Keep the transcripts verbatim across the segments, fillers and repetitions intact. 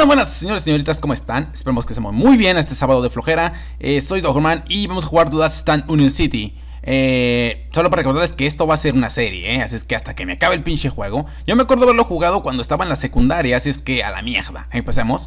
Buenas, buenas, señores y señoritas, ¿cómo están? Esperemos que estemos muy bien este sábado de flojera. eh, Soy Dogman y vamos a jugar The Last Stand Union City. eh, Solo para recordarles que esto va a ser una serie, ¿eh? Así es que hasta que me acabe el pinche juego. Yo me acuerdo haberlo jugado cuando estaba en la secundaria, así es que a la mierda. Empecemos.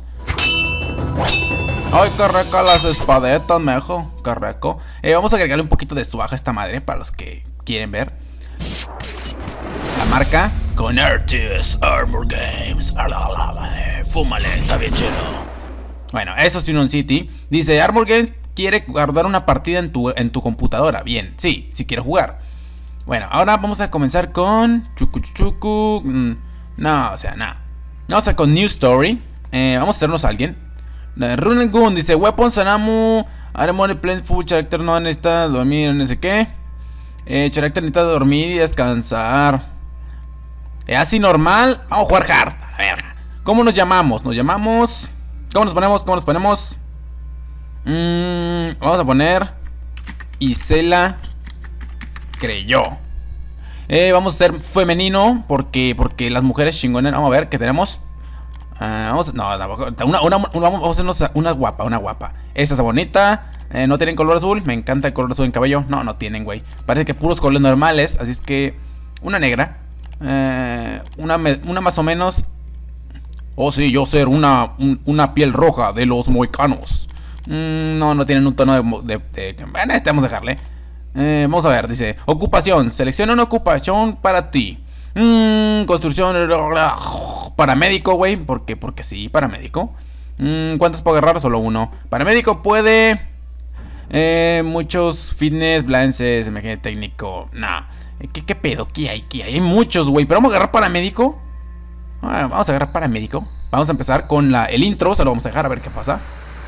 Ay, qué rico las espadetas, mejo. Qué rico. eh, Vamos a agregarle un poquito de suaja a esta madre, para los que quieren ver. La marca con Artis Armor Games. Fúmale, está bien chido. Bueno, eso es Union City. Dice, Armor Games quiere guardar una partida en tu, en tu computadora. Bien, sí, sí quiero jugar. Bueno, ahora vamos a comenzar con Chucu Chucu. No, o sea, nada. Vamos a con New Story. eh, Vamos a hacernos a alguien. Runen Gun dice, Weapons and Ammo Armor Plan Full. Character no necesita dormir, no sé qué. eh, Character necesita dormir y descansar. eh, Así normal. Vamos a jugar hard, a la verga. ¿Cómo nos llamamos? Nos llamamos... ¿Cómo nos ponemos? ¿Cómo nos ponemos? Mm, vamos a poner Isela creyó. eh, Vamos a ser femenino porque, porque las mujeres chingones. Vamos a ver, ¿qué tenemos? Uh, vamos, no, una, una, una, vamos a hacernos una guapa, una guapa. Esta es bonita. eh, No tienen color azul. Me encanta el color azul en cabello. No, no tienen, güey. Parece que puros colores normales. Así es que una negra. eh, una, una más o menos. Oh, sí, yo ser una, un, una piel roja de los mohicanos. mm, No, no tienen un tono de... de, de bueno, este vamos a dejarle. eh, Vamos a ver, dice ocupación, selecciona una ocupación para ti. mm, Construcción. Paramédico, güey, porque, porque sí, paramédico. mm, ¿Cuántos puedo agarrar? Solo uno. Paramédico puede... Eh, muchos fitness, balances, emergencia técnico. Nah, ¿Qué, ¿Qué pedo? ¿Qué hay? ¿Qué hay? Hay muchos, güey, pero vamos a agarrar paramédico. Ah, vamos a agarrar paramédico. Vamos a empezar con la, el intro. Se lo vamos a dejar a ver qué pasa.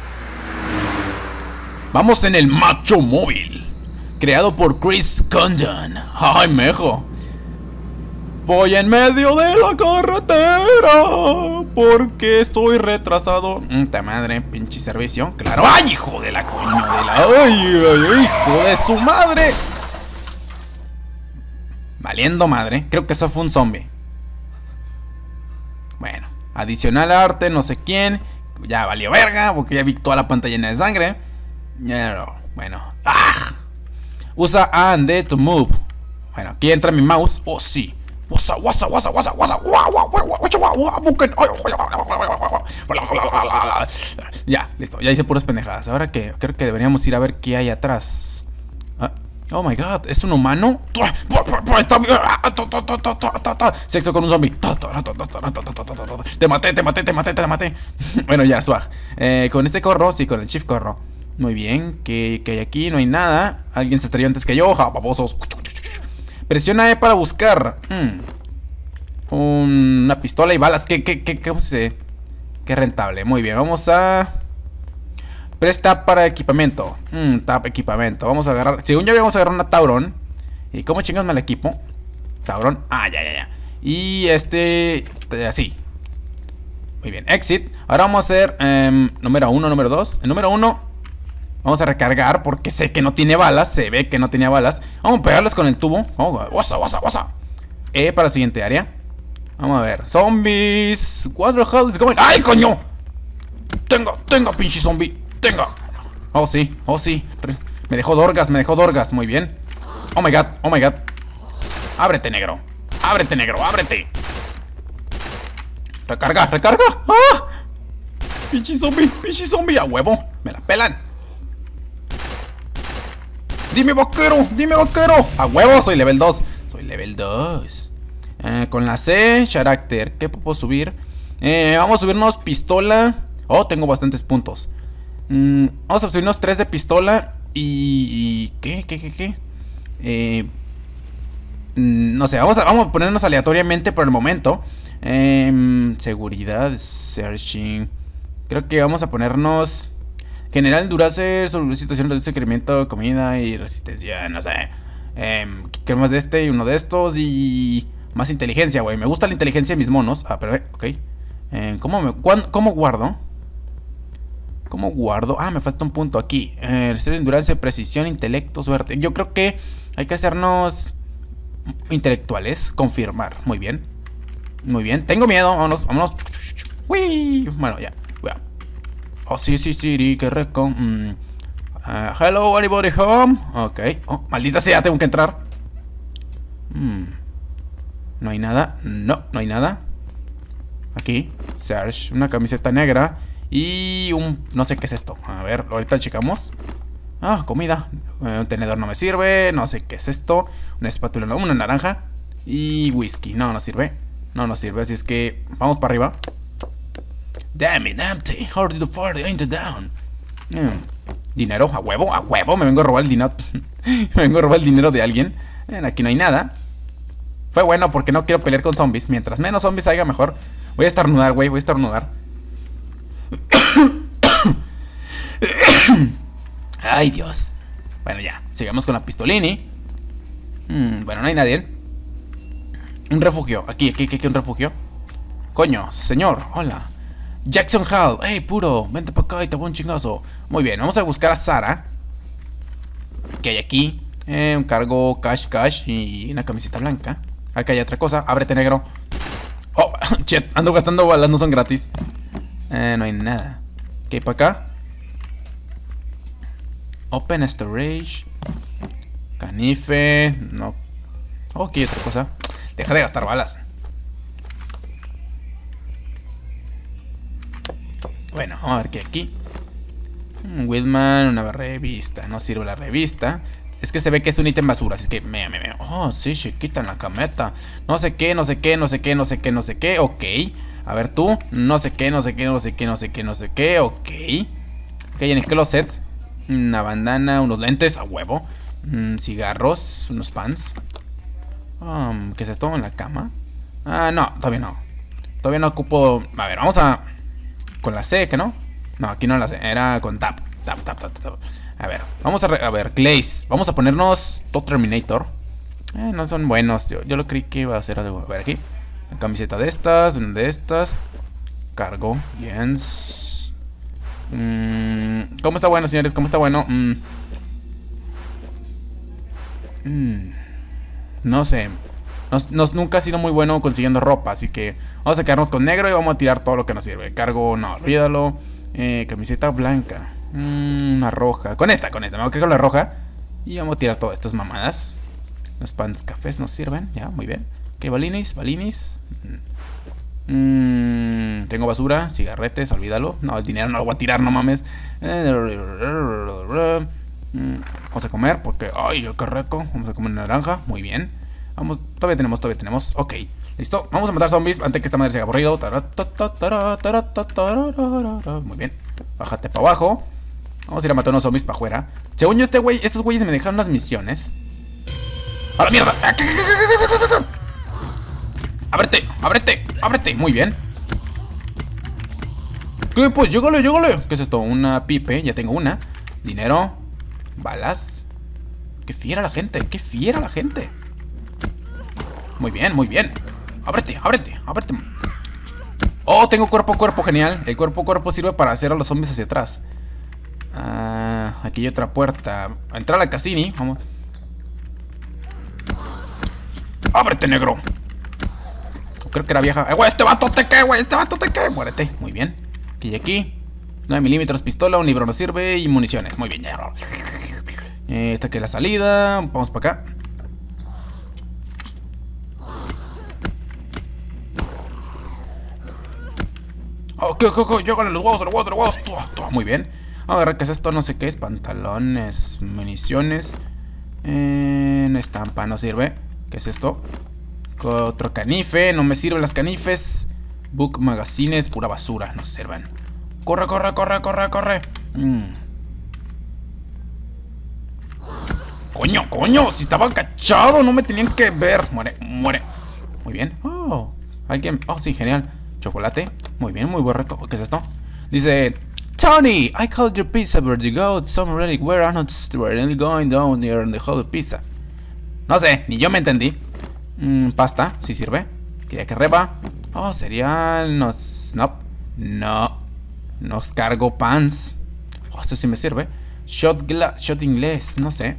Vamos en el macho móvil, creado por Chris Condon. Ay, mejo. Voy en medio de la carretera porque estoy retrasado. ¡Ta madre! Pinche servicio. Claro. ¡Ay, hijo de la coño de la! ¡Ay, ay, hijo de su madre! Valiendo madre. Creo que eso fue un zombie. Bueno, adicional arte, no sé quién. Ya valió verga, porque ya vi toda la pantalla llena de sangre. Ya, bueno. ¡Ah! Usa A and D to move. Bueno, aquí entra mi mouse. Oh, sí. Wasa, wasa, wasa, wasa, wasa. Ya, listo. Ya hice puras pendejadas. Ahora que creo que deberíamos ir a ver qué hay atrás. Ah. Oh my god, ¿es un humano? Sexo con un zombie. Te maté, te maté, te maté, te maté. Bueno, ya, swag. eh, Con este corro, sí, con el shift corro. Muy bien, ¿qué, qué hay aquí? No hay nada. Alguien se estrelló antes que yo, ja, babosos. Presiona E para buscar. hmm. Una pistola y balas. ¿Qué, qué, qué, cómo se...? Qué rentable, muy bien, vamos a... Press tab para equipamiento. Mm, tab equipamiento. Vamos a agarrar. Según yo, vamos a agarrar una Tauron. ¿Y cómo chingas me la equipo? Tauron. Ah, ya, ya, ya. Y este. Así. Muy bien. Exit. Ahora vamos a hacer um, número uno, número dos. El número uno. Vamos a recargar porque sé que no tiene balas. Se ve que no tenía balas. Vamos a pegarles con el tubo. Vamos a ver. Wasa, wasa, wasa. E para la siguiente área. Vamos a ver. Zombies. What the hell is going? ¡Ay, coño! Tenga, tenga, pinche zombie. Tenga. Oh, sí, oh, sí. Me dejó dorgas, me dejó dorgas. Muy bien. Oh my god, oh my god. Ábrete, negro. Ábrete, negro, ábrete. Recarga, recarga. ¡Ah! Pinche zombie, pinche zombie. A huevo, me la pelan. Dime, vaquero, dime, vaquero. A huevo, soy level dos. Soy level dos. eh, Con la C, character. ¿Qué puedo subir? Eh, vamos a subirnos pistola. Oh, tengo bastantes puntos. Mm, vamos a subirnos tres de pistola. Y... y ¿Qué? ¿Qué? ¿Qué? ¿Qué? Eh, mm, no sé, vamos a, vamos a ponernos aleatoriamente por el momento. eh, Seguridad, searching. Creo que vamos a ponernos general Duracer, sobre situación de incremento, comida y resistencia. No sé. eh, ¿Qué más de este y uno de estos? Y más inteligencia, güey. Me gusta la inteligencia de mis monos. Ah, pero, ok. eh, ¿Cómo me, cuándo, ¿Cómo guardo? ¿Cómo guardo? Ah, me falta un punto aquí. Eh, endurance, precisión, intelecto, suerte. Yo creo que hay que hacernos intelectuales. Confirmar. Muy bien. Muy bien. Tengo miedo. Vámonos, vámonos. Uy. Bueno, ya. Oh, sí, sí, sí, qué rico. Mm. Uh, hello, anybody home? Ok. Oh, maldita sea, tengo que entrar. Mm. No hay nada. No, no hay nada. Aquí, search, una camiseta negra y un... no sé qué es esto. A ver, ahorita checamos. Ah, comida. Eh, un tenedor no me sirve. No sé qué es esto. Una espátula, no, una naranja. Y whisky, no, no sirve. No, no sirve, así es que vamos para arriba. Damn it, empty. How did the party ain't down? Mm. Dinero, a huevo, a huevo. Me vengo a robar el dinero. Me vengo a robar el dinero de alguien. Eh, aquí no hay nada. Fue bueno porque no quiero pelear con zombies. Mientras menos zombies haya, mejor. Voy a estornudar, güey, voy a estornudar. Ay, Dios. Bueno, ya, sigamos con la pistolini. hmm, Bueno, no hay nadie. Un refugio, aquí, aquí, aquí, aquí un refugio. Coño, señor, hola. Jackson Hall, hey, puro, vente para acá y te voy un chingazo. Muy bien, vamos a buscar a Sara. ¿Qué hay aquí? Eh, un cargo, cash, cash y una camiseta blanca. Acá hay otra cosa, ábrete, negro. Oh, shit, ando gastando balas, no son gratis. Eh, no hay nada. ¿Qué hay para acá? Open storage. Canife. No. Oh, aquí hay otra cosa. Deja de gastar balas. Bueno, vamos a ver qué hay aquí. Un Whitman, una revista. No sirve la revista. Es que se ve que es un ítem basura, así que me, me, me. Oh, sí, chiquita en la cameta. No sé qué, no sé qué, no sé qué, no sé qué, no sé qué. Ok. A ver tú. No sé qué, no sé qué, no sé qué, no sé qué, no sé qué. Ok. Ok, en el closet. Una bandana, unos lentes, a huevo. Mm, cigarros, unos pants. Um, ¿Qué es esto? ¿En la cama? Ah, no, todavía no. Todavía no ocupo. A ver, vamos a. Con la C, ¿que no? No, aquí no la C. Era con tap. Tap, tap, tap, tap. A ver, vamos a, a ver, Glaze. Vamos a ponernos Top Terminator. Eh, no son buenos. Yo, yo lo creí que iba a ser algo. A ver, aquí. Una camiseta de estas, una de estas. Cargo. Bien. Mm, ¿Cómo está bueno, señores? ¿Cómo está bueno? Mm. Mm. No sé. Nos, nos, nunca ha sido muy bueno consiguiendo ropa. Así que vamos a quedarnos con negro y vamos a tirar todo lo que nos sirve. Cargo, no, olvídalo. Eh, camiseta blanca. Mm, una roja. Con esta, con esta. Me voy a quedar con la roja. Y vamos a tirar todas estas mamadas. Los pants cafés nos sirven. Ya, muy bien. Ok, balinis, balinis. Mm, tengo basura, cigarretes, olvídalo. No, el dinero no lo voy a tirar, no mames. Vamos a comer porque... Ay, qué rico. Vamos a comer naranja, muy bien. Vamos, todavía tenemos, todavía tenemos. Ok, listo, vamos a matar zombies antes que esta madre se haga aburrido. Muy bien, bájate para abajo. Vamos a ir a matar unos zombies para afuera. Según yo, este güey, estos güeyes me dejaron unas misiones. ¡A la mierda! ¡Ábrete! ¡Ábrete! ¡Ábrete! Muy bien. ¿Qué? Pues llégale, llégale. ¿Qué es esto? Una pipe, ya tengo una. Dinero. Balas. ¡Qué fiera la gente! ¡Qué fiera la gente! Muy bien, muy bien. Ábrete, ábrete, ábrete. Oh, tengo cuerpo a cuerpo, genial. El cuerpo a cuerpo sirve para hacer a los zombies hacia atrás. Ah, aquí hay otra puerta. Entrar a la Cassini, vamos. ¡Ábrete, negro! Creo que era vieja. ¡Eh, güey! ¡Este vato te cae, güey! ¡Este vato te cae! Muérete. Muy bien. Aquí y aquí. nueve milímetros, pistola, un libro no sirve y municiones. Muy bien, ya. Eh, esta que es la salida. Vamos para acá. Ok, ok, ok. Llévale los huevos, los huevos, los huevos. Toma, toma. Muy bien. Vamos a agarrar que es esto, no sé qué es. Pantalones, municiones. Eh, una estampa, no sirve. ¿Qué es esto? Otro canife, no me sirven las canifes. Book magazines, pura basura, no sirven. Corre, corre, corre, corre, corre. mm. Coño, coño, si estaba agachado, no me tenían que ver. Muere, muere. Muy bien. Oh, alguien, oh sí, genial. Chocolate, muy bien, muy borraco. ¿Qué es esto? Dice: Tony, I called your pizza vertigo. Some relic where I'm not really going down there in the whole pizza. No sé, ni yo me entendí. Mm, pasta, si sí sirve. Quería que reba. Oh, cereal. Nos. No. No. Nos cargo pants. Oh, esto sí me sirve. Shot gla shot inglés. No sé.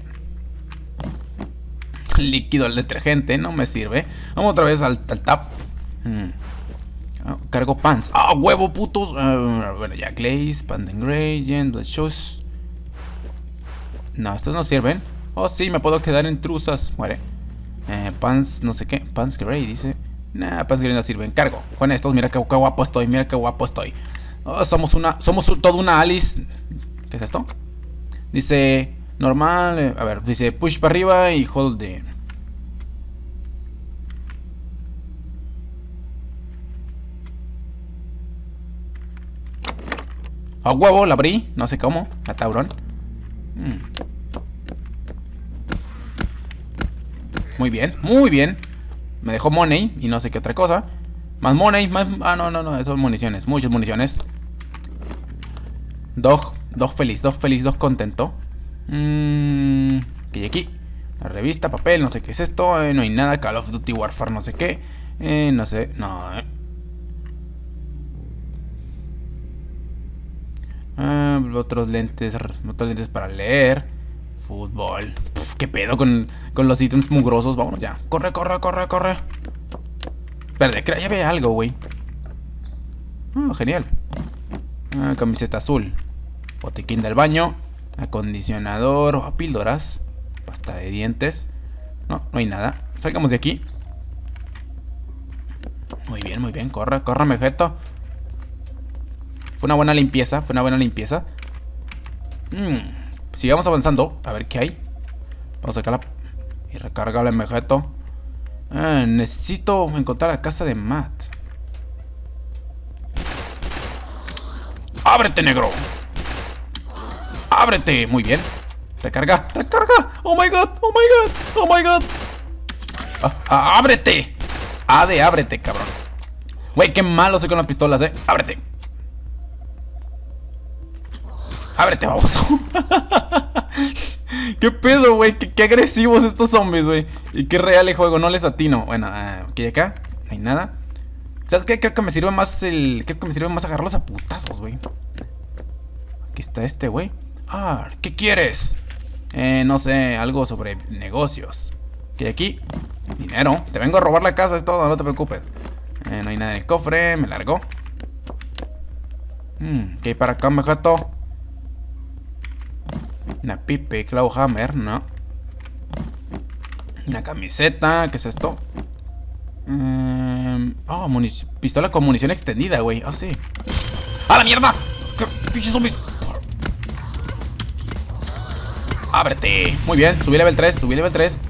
Líquido al detergente. No me sirve. Vamos otra vez al, al tap. Mm. Oh, cargo pants. ¡Ah, oh, huevo, putos! Uh, bueno, ya, Glaze, Pant and Grace, Yen, Blood Shoes. No, estos no sirven. Oh, sí, me puedo quedar en truzas. Muere. Eh, pants, no sé qué. Pants Grey, dice. Nah, Pants Grey no sirven. Cargo. Con estos, mira qué, qué guapo estoy. Mira qué guapo estoy. Oh, somos una. Somos un, toda una Alice. ¿Qué es esto? Dice. Normal. Eh, a ver, dice push para arriba y hold in. A huevo, la abrí. No sé cómo. A taurón. Hmm. Muy bien, muy bien. Me dejó money y no sé qué otra cosa. Más money, más... Ah, no, no, no, eso son municiones, muchas municiones. Dog, dog feliz, dog feliz, dog contento. Mmm... ¿Qué hay aquí? La revista, papel, no sé qué es esto. Eh, no hay nada, Call of Duty Warfare, no sé qué. Eh, no sé, no, eh. Ah, otros lentes, otros lentes para leer. Fútbol. Puf, ¿qué pedo con, con los ítems mugrosos? Vámonos ya. Corre, corre, corre, corre. Espérate, que ya ve algo, güey. Ah, genial. Ah, camiseta azul. Botiquín del baño. Acondicionador. Oh, píldoras. Pasta de dientes. No, no hay nada. Salgamos de aquí. Muy bien, muy bien. Corre, corre, mejeto. Fue una buena limpieza. Fue una buena limpieza. Mmm. Sigamos avanzando. A ver qué hay. Vamos a sacarla. Y recargar el mejeto. Ah, necesito encontrar la casa de Matt. ¡Ábrete, negro! ¡Ábrete! Muy bien. Recarga, recarga. Oh my god, oh my god, oh my god. Ah, ah, ¡ábrete! Ah, de ábrete, cabrón. Güey, qué malo soy con las pistolas, eh. ¡Ábrete! ¡Ábrete, baboso! ¿Qué pedo, güey? ¿Qué, qué agresivos estos zombies, güey. Y qué real el juego, no les atino. Bueno, uh, aquí y acá, no hay nada. ¿Sabes qué? Creo que me sirve más el... Creo que me sirve más agarrarlos a putazos, güey. Aquí está este, güey. Ah, ¿qué quieres? Eh, no sé, algo sobre negocios. ¿Qué hay aquí? Dinero. Te vengo a robar la casa, es todo, no te preocupes. Eh, no hay nada en el cofre, me largo. Hmm, ¿qué hay para acá, mejato? Una pipe, clawhammer, no. Una camiseta, ¿qué es esto? Um, oh, pistola con munición extendida, güey. Ah, oh, sí. ¡A la mierda! ¿Qué pinches zombies? ¡Ábrete! Muy bien, subí level tres, subí level tres.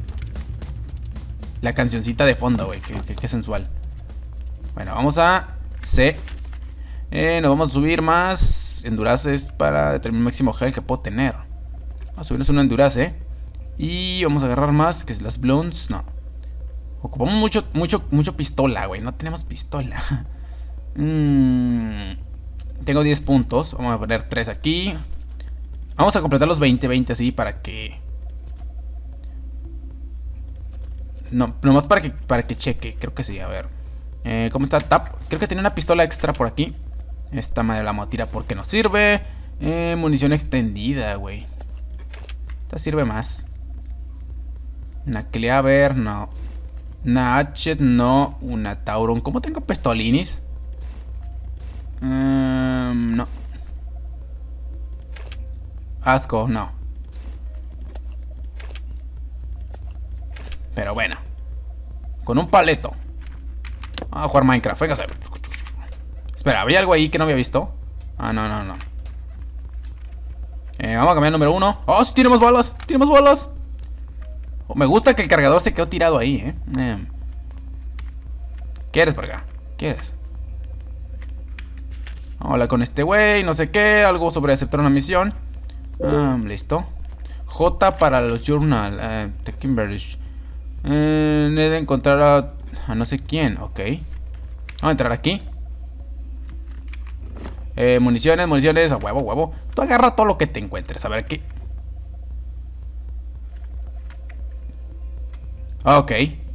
La cancioncita de fondo, güey. Qué, qué, qué sensual. Bueno, vamos a C. Eh, nos vamos a subir más enduraces para determinar el máximo health que puedo tener. Vamos a subirnos una endurace. Y vamos a agarrar más, que es las blunts. No. Ocupamos mucho, mucho, mucho pistola, güey. No tenemos pistola. mm, tengo diez puntos. Vamos a poner tres aquí. Vamos a completar los veinte, veinte así para que... No, nomás para que, para que cheque. Creo que sí, a ver. Eh, ¿Cómo está Tap? Creo que tenía una pistola extra por aquí. Esta madre la vamos a tirar porque nos sirve. Eh, munición extendida, güey. Esta sirve más. Una Cleaver, no. Una Hatchet, no. Una Tauron. ¿Cómo tengo pistolinis? Um, no. Asco, no. Pero bueno. Con un paleto. Vamos a jugar Minecraft. Véngase. Espera, ¿había algo ahí que no había visto? Ah, no, no, no. Eh, vamos a cambiar el número uno. ¡Oh, sí, tenemos balas! ¡Tenemos balas! Oh, me gusta que el cargador se quedó tirado ahí, ¿eh? eh. ¿Quieres por acá? ¿Quieres? Hola con este güey, no sé qué. Algo sobre aceptar una misión. Ah, listo. J para los journal. Uh, Techinberg. Eh, de encontrar a, a no sé quién. Ok. Vamos a entrar aquí. Eh, municiones, municiones. A huevo, huevo. Tú agarra todo lo que te encuentres. A ver aquí. Ok.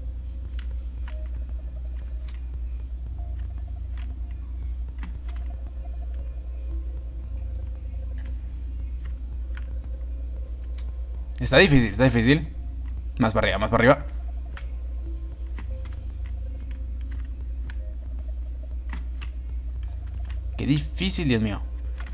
Está difícil, está difícil. Más para arriba, más para arriba. Qué difícil, Dios mío.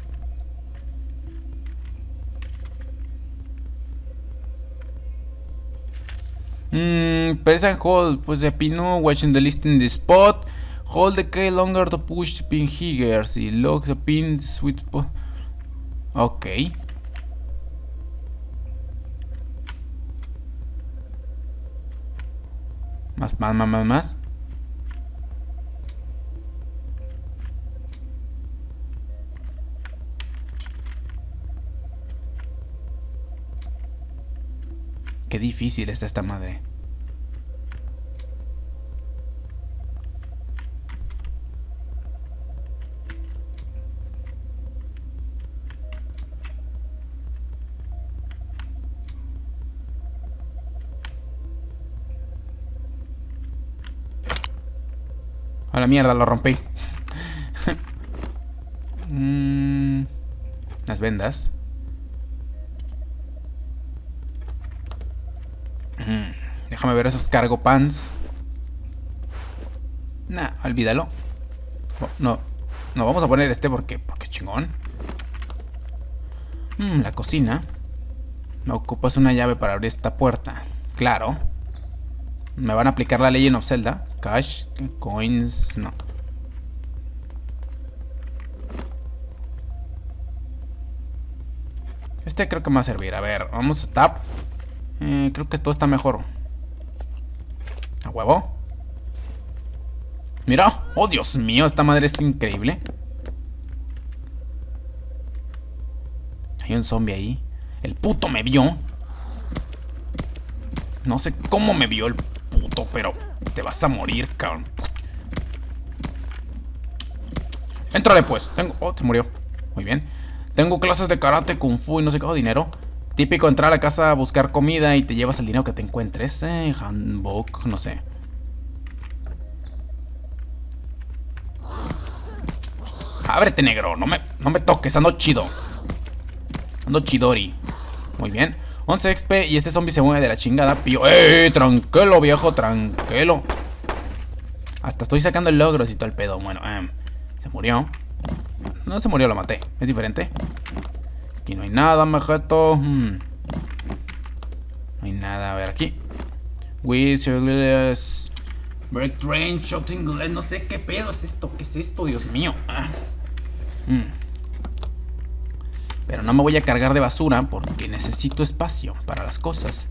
Mmm, press and hold. Pues the pino watching the list in the spot. Hold the key longer to push the pin here. Si lock the pin sweet spot. Ok. Más, más, más, más, más. Qué difícil está esta madre. A la mierda, lo rompí. mm, las vendas. Mm, déjame ver esos cargo pants. Nah, olvídalo. Oh, no, no, vamos a poner este porque, porque chingón. Mm, la cocina. Ocupas una llave para abrir esta puerta. Claro. Me van a aplicar la Legend of Zelda. Cash, coins, no. Este creo que me va a servir. A ver, vamos a tap. Eh, creo que todo está mejor. A huevo. Mira. Oh, Dios mío, esta madre es increíble. Hay un zombie ahí. El puto me vio. No sé cómo me vio el puto, pero te vas a morir, cabrón. Éntrale, pues. Tengo... Oh, se murió. Muy bien. Tengo clases de karate, kung fu y no sé qué. Oh, dinero. Típico entrar a la casa a buscar comida y te llevas el dinero que te encuentres. Eh, handbook, no sé. Ábrete, negro. No me, no me toques. Ando chido. Ando chidori. Muy bien. once X P y este zombie se mueve de la chingada. Pío. ¡Eh! Tranquilo, viejo. Tranquilo. Hasta estoy sacando el logro y todo el pedo. Bueno, eh, se murió. No se murió, lo maté. Es diferente. Aquí no hay nada, majeto. Hmm. No hay nada. A ver, aquí. Wizards. Break range, shooting glare. No sé qué pedo es esto. ¿Qué es esto? Dios mío. Ah. Hmm. Pero no me voy a cargar de basura porque necesito espacio para las cosas.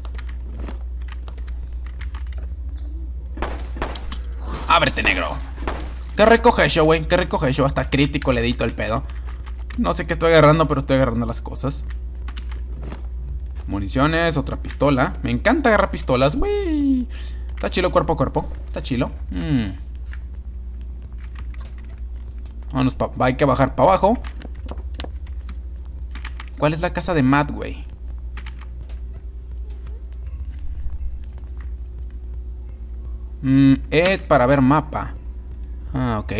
Ábrete, negro. ¿Qué recoge eso, güey? ¿Qué recoge eso? Hasta crítico le edito el pedo. No sé qué estoy agarrando, pero estoy agarrando las cosas. Municiones, otra pistola. Me encanta agarrar pistolas, güey. Está chilo cuerpo a cuerpo. Está chilo. Mm. Vamos pa... Hay que bajar para abajo. ¿Cuál es la casa de Matt, güey? Mm, Ed para ver mapa. Ah, ok.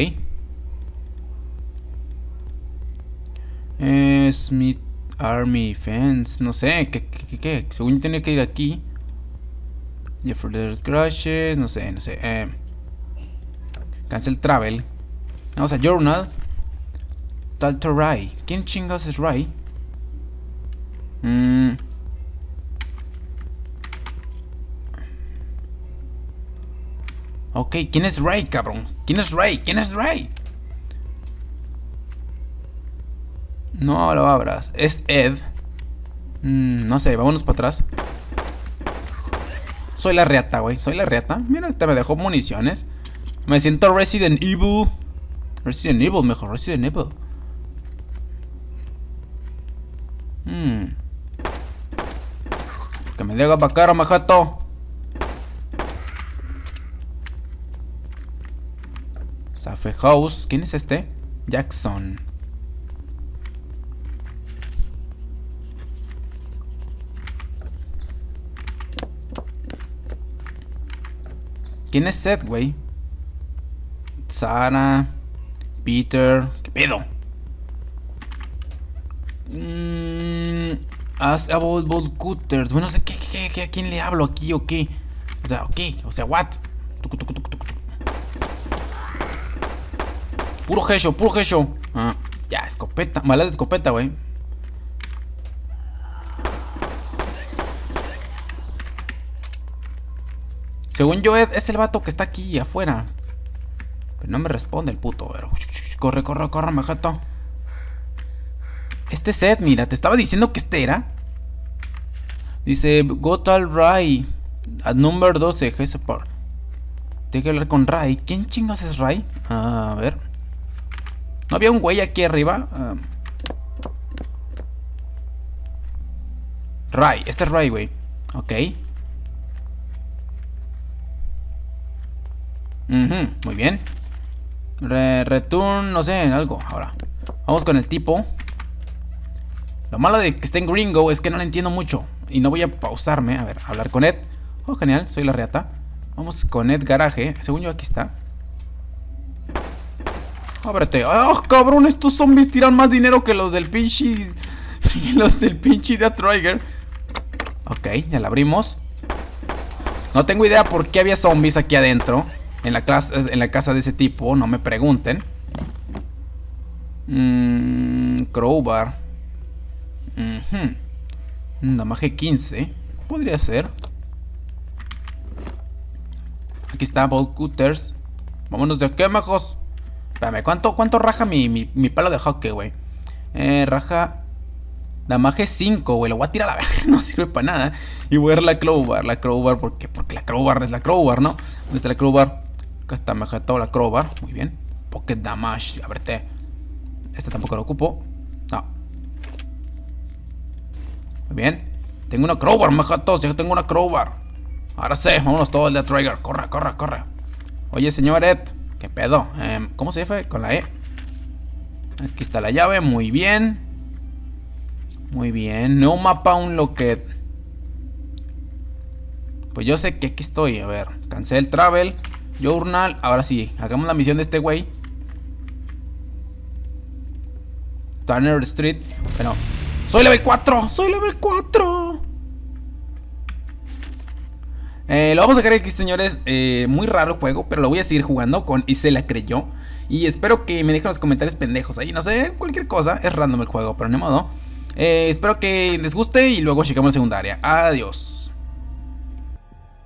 Eh, Smith Army Fence. No sé, ¿qué, qué, qué? Según yo tenía que ir aquí. Jeffrey's Crashes. No sé, no sé. Eh, cancel Travel. Vamos a Journal. Talto Ray. ¿Quién chingados es Ray? Mm. Ok, ¿quién es Ray, cabrón? ¿Quién es Ray? ¿Quién es Ray? No lo abras. Es Ed. Mm, no sé, vámonos para atrás. Soy la reata, güey. Soy la reata. Mira, este me dejó municiones. Me siento Resident Evil. Resident Evil, mejor. Resident Evil. Hmm. Que me diga pa' cara, majato. Safe House. ¿Quién es este? Jackson. ¿Quién es Seth, güey? Sarah. Peter. ¿Qué pedo? Mmm. As about ball cutters. Bueno, no sé qué, qué, qué, a quién le hablo aquí o qué. O sea, ok. O sea, what? Puro hecho, puro hecho. Ah, ya, escopeta. Balas de escopeta, güey. Según yo, Ed es el vato que está aquí afuera. Pero no me responde el puto. Pero... corre, corre, corre, majato. Este es Ed, mira. Te estaba diciendo que este era. Dice, got al Ray. At number doce, G S P. Tengo que hablar con Ray. ¿Quién chingas es Ray? A ver. ¿No había un güey aquí arriba? Uh... Ray, este es Ray, güey. Ok. Uh-huh, muy bien. Re return, no sé, algo. Ahora, vamos con el tipo. Lo malo de que esté en gringo es que no le entiendo mucho. Y no voy a pausarme. A ver, hablar con Ed. Oh, genial, soy la reata. Vamos con Ed Garaje. Según yo, aquí está. Ábrete. ¡Oh, cabrón! Estos zombies tiran más dinero que los del pinche. Los del pinche Death Trigger. Ok, ya la abrimos. No tengo idea por qué había zombies aquí adentro. En la, clase, en la casa de ese tipo. No me pregunten. Mm, crowbar. Uh-huh. Damaje quince. Podría ser. Aquí está, Bolt Cutters. Vámonos de aquí, majos. Espérame, ¿cuánto, cuánto raja mi, mi, mi palo de hockey, güey? Eh, raja damaje cinco, güey. Lo voy a tirar a la verga. No sirve para nada. Y voy a ver la crowbar. La crowbar, ¿por qué? Porque la crowbar es la crowbar, ¿no? ¿Dónde está la crowbar? Acá está, me ha toda la crowbar. Muy bien. Pocket damage. A verte. Este tampoco lo ocupo. No. Muy bien. Tengo una crowbar, majatos. Yo tengo una crowbar. Ahora sí, vámonos todos el de Trigger. Corre, corre, corre. Oye, señor Ed. ¿Qué pedo? Eh, ¿Cómo se fue? Con la E. Aquí está la llave. Muy bien. Muy bien. No mapa un locket. Pues yo sé que aquí estoy. A ver. Cancel travel. Journal. Ahora sí. Hagamos la misión de este güey. Turner Street. Pero... ¡soy level cuatro! ¡Soy level cuatro! Eh, lo vamos a dejar aquí, señores. eh, Muy raro el juego, pero lo voy a seguir jugando con Y se la creyó. Y espero que me dejen los comentarios pendejos ahí, no sé, cualquier cosa. Es random el juego, pero ni modo. eh, Espero que les guste y luego llegamos a la secundaria. Adiós.